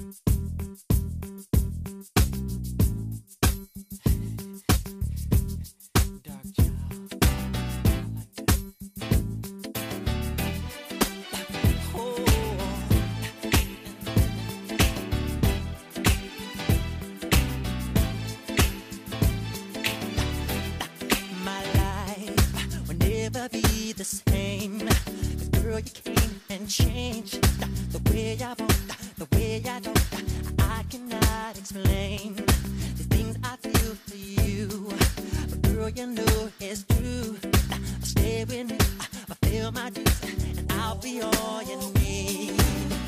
Dark child, I like that. Oh. My life will never be the same. The girl you came and changed the way I want, the way I don't. I cannot explain the things I feel for you. But girl, you know it's true. Stay with me, fulfill my dues, and I'll be all you need.